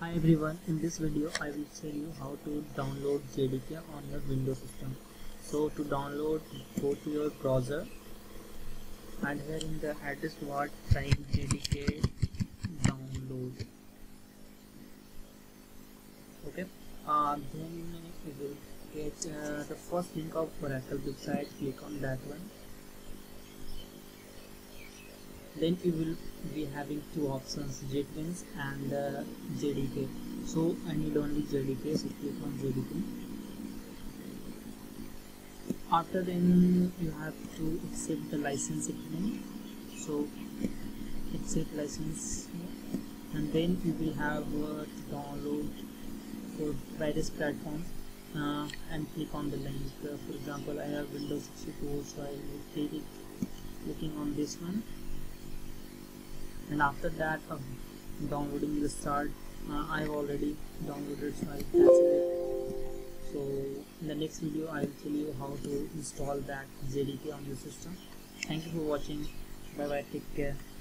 Hi everyone, in this video I will tell you how to download JDK on your Windows system. So to download, go to your browser and here in the address bar type JDK download. Okay, then you will get the first link of Oracle website. Click on that one. Then you will be having two options, JetBeans and JDK. So I need only JDK, so click on JDK. After then you have to accept the license agreement, so accept license, and then you will have to download for various platforms and click on the link. For example, I have Windows 64, so I will clicking on this one, and after that downloading will start. I've already downloaded, so I'll cancel it. So in the next video I will tell you how to install that JDK on your system. Thank you for watching. Bye bye, take care.